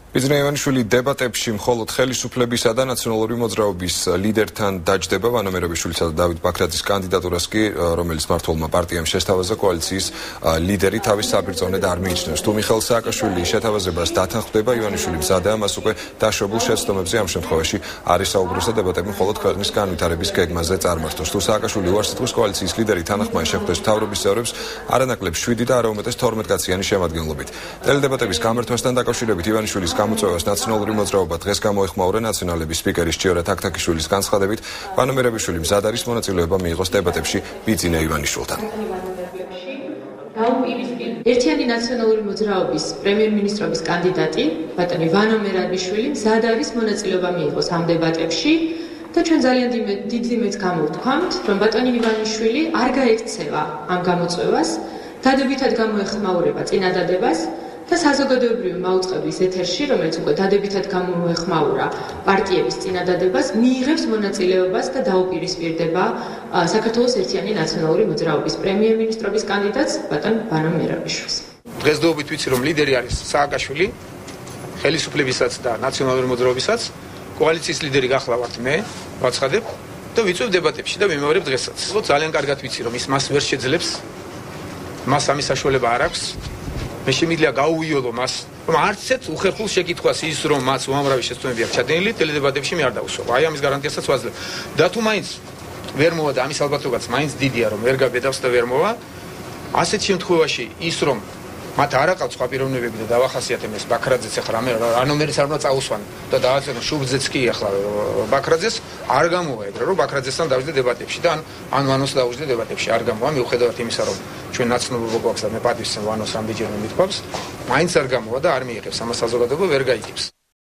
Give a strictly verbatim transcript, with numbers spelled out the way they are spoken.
ბიძინა ივანიშვილი დებატებში მხოლოდ ხელისუფლებისა და ნაციონალური მოძრაობის ლიდერთან დაჯდება ვანო მერაბიშვილისა და დავით ბაქრაძის კანდიდატურას კი რომელიც მმართველმა პარტიამ შესთავაზა კოალიციის ლიდერი თავის საპირწონედ არ მიიჩნევს. თუ მიხეილ სააკაშვილი შეთავაზებას დათანხმდება, ივანიშვილი მზადაა მას უკვე დაშვებულ შეცდომებზე ამ შემთხვევაში არის საუბრის და დებატები მხოლოდ ქვეყნის განვითარების გეგმაზე წარმართოს. თუ სააკაშვილი უარს იტყვის კოალიციის ლიდერი თანახმად შეხვდეს მთავრობის წევრებს არანაკლებ შვიდი და არაუმეტეს თორმეტ კაციანი შემადგენლობით. ტელედებატების გამართვასთან დაკავშირებით ივანიშვილის გამოწვევას ნაციონალური მოძრაობა დღეს გამოეხმაურა ნაციონალების სპიკერის ჭიორა თაქთაქიშვილის განცხადებით, ვანო მერაბიშვილი მზად არის მონაწილეობა მიიღოს დებატებში ბიძინა ივანიშვილთან. ერთიანი ნაციონალური მოძრაობის პრემიერ-მინისტრობის კანდიდატი ბატონი ვანო მერაბიშვილი მზად არის მონაწილეობა მიიღოს ამ დებატებში და ჩვენ ძალიან დიდ იმედს გამოვთქვამთ, რომ ბატონი ივანიშვილი არ გაექცევა ამ გამოწვევას, დადებითად გამოეხმაურება წინადადებას და საზოგადოებრივი მაუწყებლის ეთერში, რომელიც უკვე დადებითად გამოეხმაურა პარტიების წინადადებას, მიიღებს მონაწილეობას და დაუპირისპირდება საქართველოს ერთიანი ნაციონალური მოძრაობის პრემიერ-მინისტრობის კანდიდატს ბატონ ვანო მერაბიშვილს. დღესდღეობით ვიცი, რომ ლიდერი არის სააკაშვილი, ხელისუფლებისაც და ნაციონალური მოძრაობისაც, კოალიციის ლიდერი გახლა ვართ მე, ვაცხადებ და ვიწვევ დებატებში და ვიმეორებ დღესაც. ძალიან კარგად ვიცი, რომ ის მას ვერ შეძლებს, მას ამის საშუალება არ აქვს. მე შემიძლია გაუვიოლო მას, რომ არც ერთ უხერხულ შეკითხვას ის, რომ მას უამრავი შეცდომები აქვს ჩადენილი, ტელედებატებში მე არ დავუსვა. აი ამის გარანტიასაც ვაძლევ. და თუ მაინც ვერ მოვა და ამის ალბათობაც მაინც დიდია, რომ ვერ გაბედავს და ვერ მოვა, ასეთ შემთხვევაში ის, რომ მათ არ აყავთ სხვა პიროვნებები და დავახასიათებ ეს ბაქრაძეც ახლა რამე რანომერის არ უნდა წაუსვან და დააწერონ შუბლზეც კი ახლა ბაქრაძეს არ გამოვა ეგრე, რომ ბაქრაძესთან დავიწყე დებატებში და ან ან ვანოს დავიწყე დებატებში არ გამოვა, მიუხედავად იმისა, რომ ჩვენ ნაცნობობა გვაქვს და მე პატივს ვანოს რამდენჯერმე მithქვავს, მაინც არ გამოვა და არ მიიღებს ამას საზოგადოება ვერ გაიგებს.